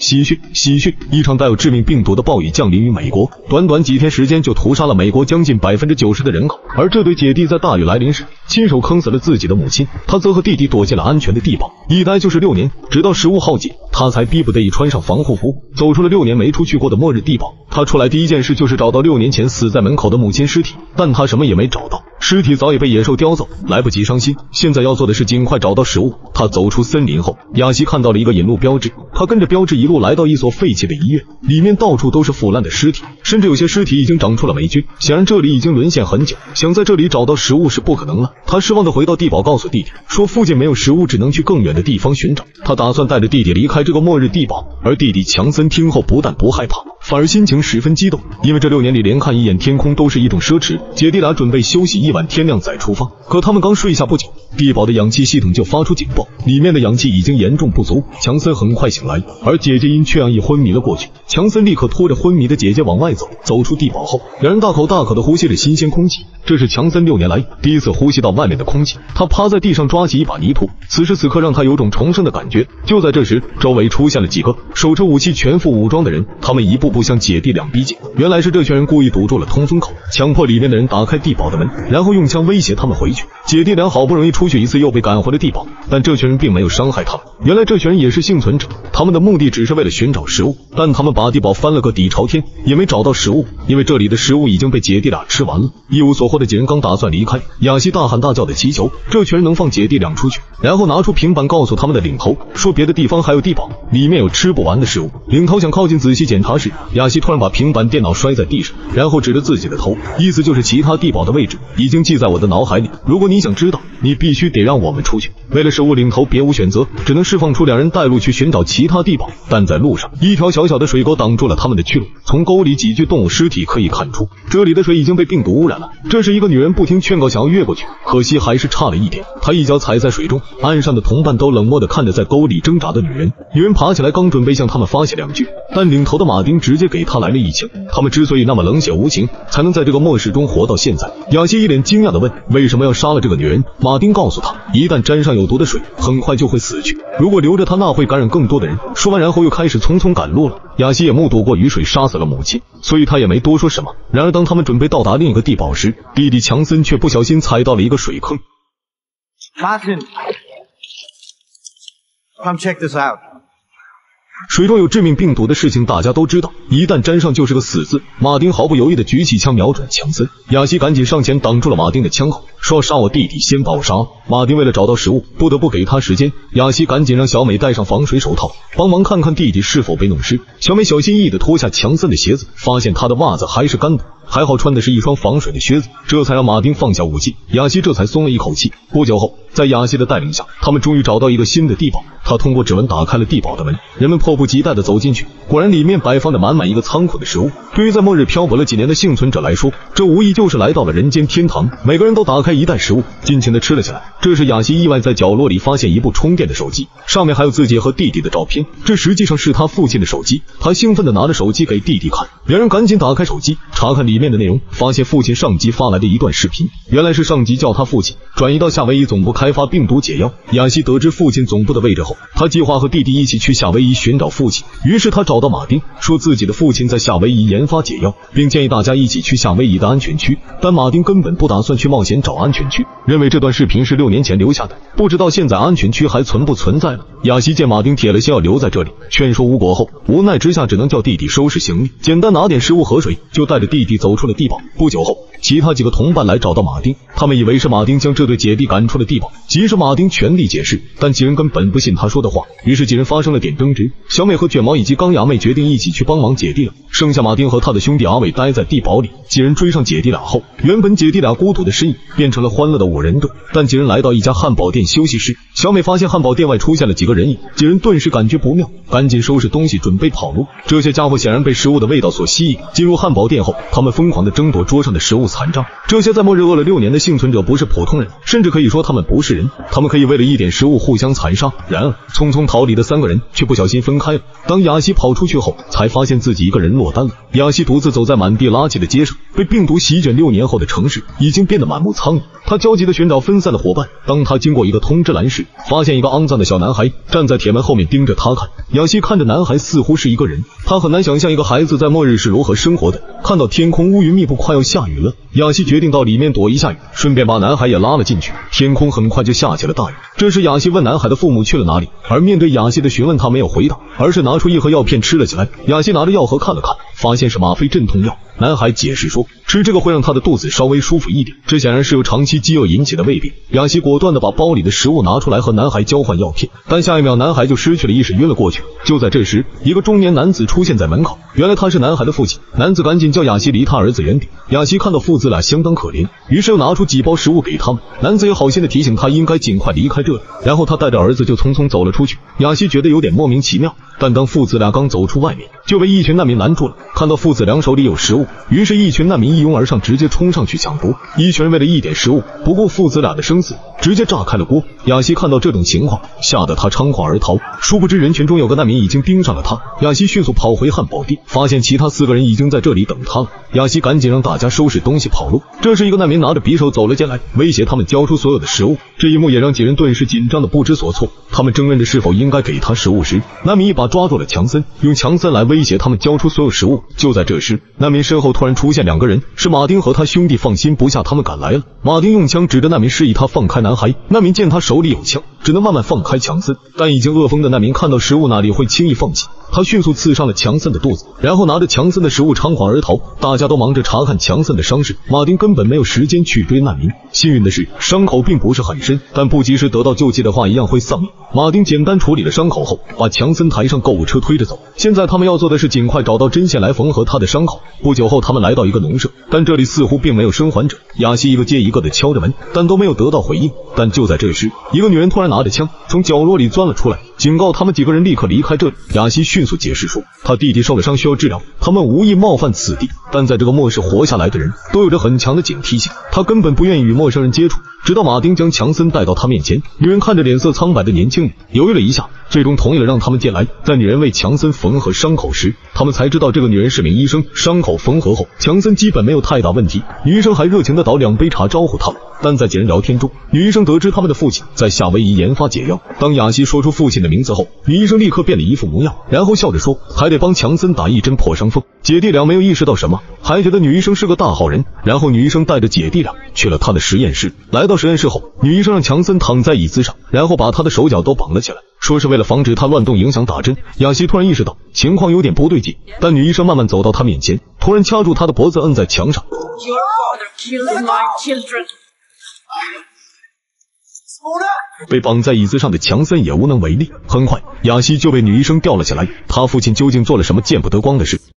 喜讯！一场带有致命病毒的暴雨降临于美国，短短几天时间就屠杀了美国将近90%的人口。而这对姐弟在大雨来临时，亲手坑死了自己的母亲，他则和弟弟躲进了安全的地堡，一待就是6年，直到食物耗尽，他才逼不得已穿上防护服，走出了6年没出去过的末日地堡。他出来第一件事就是找到6年前死在门口的母亲尸体，但他什么也没找到，尸体早已被野兽叼走，来不及伤心，现在要做的是尽快找到食物。他走出森林后，雅西看到了一个引路标志，他跟着标志一路来到一所废弃的医院，里面到处都是腐烂的尸体，甚至有些尸体已经长出了霉菌，显然这里已经沦陷很久，想在这里找到食物是不可能了。他失望地回到地堡，告诉弟弟说附近没有食物，只能去更远的地方寻找。他打算带着弟弟离开这个末日地堡，而弟弟强森听后不但不害怕，反而心情十分激动，因为这6年里连看一眼天空都是一种奢侈。姐弟俩准备休息一晚，天亮再出发。可他们刚睡下不久，地堡的氧气系统就发出警报，里面的氧气已经严重不足。强森很快醒来，而姐姐因缺氧已昏迷了过去。强森立刻拖着昏迷的姐姐往外走，走出地堡后，两人大口大口地呼吸着新鲜空气。这是强森6年来第一次呼吸到外面的空气。他趴在地上抓起一把泥土，此时此刻让他有种重生的感觉。就在这时，周围出现了几个手持武器、全副武装的人，他们一步步向姐弟俩逼近。原来是这群人故意堵住了通风口，强迫里面的人打开地堡的门，然后用枪威胁他们回去。姐弟俩好不容易出去一次，又被赶回了地堡，但这群人并没有伤害他们。原来这群人也是幸存者，他们的目的只是为了寻找食物，但他们把地堡翻了个底朝天，也没找到食物，因为这里的食物已经被姐弟俩吃完了。一无所获的几人刚打算离开，雅西大喊大叫的祈求这群人能放姐弟俩出去，然后拿出平板告诉他们的领头说别的地方还有地堡，里面有吃不完的食物。领头想靠近仔细检查时，雅西突然把平板电脑摔在地上，然后指着自己的头，意思就是其他地堡的位置已经记在我的脑海里，如果你想知道，你必须得让我们出去。为了食物，领头别无选择，只能释放出两人带路去寻找其他地堡。但在路上，一条小小的水沟挡住了他们的去路，从沟里几具动物尸体可以看出，这里的水已经被病毒污染了。这时一个女人不听劝告，想要越过去，可惜还是差了一点，她一脚踩在水中，岸上的同伴都冷漠地看着在沟里挣扎的女人。女人爬起来，刚准备向他们发泄2句，但领头的马丁直接给她来了一枪。他们之所以那么冷血无情，才能在这个末世中活到现在。雅西一脸惊讶地问为什么要杀了这个女人。马丁告诉他，一旦沾上有毒的水，很快就会死去，如果留着她，那会感染更多的人。说完，然后又开始匆匆赶路了。雅西也目睹过雨水杀死了母亲，所以他也没多说什么。然而当他们准备到达另一个地堡时，弟弟强森却不小心踩到了一个水坑。 Martin, come check this out. 水中有致命病毒的事情大家都知道，一旦沾上就是个死字。马丁毫不犹豫地举起枪瞄准强森，雅西赶紧上前挡住了马丁的枪口，说要杀我弟弟先把我杀了。马丁为了找到食物，不得不给他时间。雅西赶紧让小美戴上防水手套，帮忙看看弟弟是否被弄湿。小美小心翼翼地脱下强森的鞋子，发现他的袜子还是干的，还好穿的是一双防水的靴子，这才让马丁放下武器。雅西这才松了一口气。不久后，在雅西的带领下，他们终于找到一个新的地堡。他通过指纹打开了地堡的门，人们迫不及待地走进去，果然里面摆放着满满一个仓库的食物。对于在末日漂泊了几年的幸存者来说，这无疑就是来到了人间天堂。每个人都打开一袋食物，尽情地吃了起来。这时雅西意外在角落里发现一部充电的手机，上面还有自己和弟弟的照片，这实际上是他父亲的手机。他兴奋地拿着手机给弟弟看，两人赶紧打开手机查看里面的内容，发现父亲上级发来的一段视频，原来是上级叫他父亲转移到夏威夷总部开发病毒解药。雅西得知父亲总部的位置后，他计划和弟弟一起去夏威夷寻找父亲。于是他找到马丁，说自己的父亲在夏威夷研发解药，并建议大家一起去夏威夷的安全区。但马丁根本不打算去冒险找安全区，认为这段视频是6年前留下的，不知道现在安全区还存不存在了。雅西见马丁铁了心要留在这里，劝说无果后，无奈之下只能叫弟弟收拾行李，简单拿点食物和水，就带着弟弟走出了地堡。不久后，其他几个同伴来找到马丁，他们以为是马丁将这对姐弟赶出了地堡，即使马丁全力解释，但几人根本不信他说的话，于是几人发生了点争执。小美和卷毛以及钢牙妹决定一起去帮忙姐弟俩，剩下马丁和他的兄弟阿伟待在地堡里。几人追上姐弟俩后，原本姐弟俩孤独的身影变成了欢乐的5人队。但几人来到一家汉堡店休息室，小美发现汉堡店外出现了几个人影，几人顿时感觉不妙，赶紧收拾东西准备跑路。这些家伙显然被食物的味道所吸引，进入汉堡店后，他们疯狂地争夺桌上的食物残渣。这些在末日饿了6年的幸存者不是普通人，甚至可以说他们不是人，他们可以为了一点食物互相残杀。然而匆匆逃离的3个人却不小心分开了。当雅西跑出去后，才发现自己一个人落单了。雅西独自走在满地垃圾的街上，被病毒席卷6年后的城市已经变得满目苍夷。 他焦急地寻找分散的伙伴。当他经过一个通知栏时，发现一个肮脏的小男孩站在铁门后面盯着他看。雅西看着男孩似乎是一个人，他很难想象一个孩子在末日是如何生活的。看到天空乌云密布，快要下雨了，雅西决定到里面躲一下雨，顺便把男孩也拉了进去。天空很快就下起了大雨。这时雅西问男孩的父母去了哪里，而面对雅西的询问，他没有回答，而是拿出一盒药片吃了起来。雅西拿着药盒看了看，发现是吗啡镇痛药。男孩解释说，吃这个会让他的肚子稍微舒服一点，这显然是由长期饥饿引起的胃病。雅西果断地把包里的食物拿出来和男孩交换药片，但下一秒男孩就失去了意识，晕了过去。就在这时，一个中年男子出现在门口，原来他是男孩的父亲。男子赶紧叫雅西离他儿子远点。雅西看到父子俩相当可怜，于是又拿出几包食物给他们。男子也好心地提醒他应该尽快离开这里，然后他带着儿子就匆匆走了出去。雅西觉得有点莫名其妙，但当父子俩刚走出外面，就被一群难民拦住了。看到父子俩手里有食物，于是一群难民一拥而上，直接冲上去抢夺。一群人为了一点食物，不顾父子俩的生死，直接炸开了锅。雅西看到这种情况，吓得他仓皇而逃。殊不知人群中有个难民已经盯上了他。雅西迅速跑回汉堡店，发现其他4个人已经在这里等他了。雅西赶紧让大家收拾东西跑路。这时一个难民拿着匕首走了进来，威胁他们交出所有的食物。这一幕也让几人顿时紧张的不知所措。他们争论着是否应该给他食物时，难民一把抓住了强森，用强森来威胁他们交出所有食物。就在这时，难民身后突然出现2个人，是马丁和他兄弟。放心不下，他们赶来了。马丁用枪指着难民示意他放开男孩。难民见他手里有枪，只能慢慢放开强森。但已经饿疯的难民看到食物哪里会轻易放弃，他迅速刺伤了强森的肚子，然后拿着强森的食物仓皇而逃。大家都忙着查看强森的伤势，马丁根本没有时间去追难民。幸运的是，伤口并不是很深，但不及时得到救济的话一样会丧命。马丁简单处理了伤口后，把强森抬上购物车推着走。现在他们要做的是尽快找到针线来缝合他的伤口。不久后，他们来到一个农舍，但这里似乎并没有生还者。雅西一个接一个的敲着门，但都没有得到回应。但就在这时，一个女人突然拿着枪从角落里钻了出来，警告他们几个人立刻离开这里。雅西迅速解释说，他弟弟受了伤需要治疗，他们无意冒犯此地，但在这个末世活下来的人都有着很强的警惕性，他根本不愿意与陌生人接触。直到马丁将强森带到他面前，女人看着脸色苍白的年轻人，犹豫了一下，最终同意了让他们进来。在女人为强森缝合伤口时，他们才知道这个女人是名医生。伤口缝合后，强森基本没有太大问题，女医生还热情地倒2杯茶招呼他们。但在几人聊天中，女医生得知他们的父亲在夏威夷研发解药。当雅西说出父亲的名字后，女医生立刻变了一副模样，然后笑着说还得帮强森打1针破伤风。姐弟俩没有意识到什么，还觉得女医生是个大好人。然后女医生带着姐弟俩去了她的实验室。来到实验室后，女医生让强森躺在椅子上，然后把他的手脚都绑了起来，说是为了防止他乱动影响打针。雅西突然意识到情况有点不对劲，但女医生慢慢走到他面前，突然掐住他的脖子摁在墙上。 Your father killed my children. 被绑在椅子上的强森也无能为力。很快，雅西就被女医生吊了起来。他父亲究竟做了什么见不得光的事？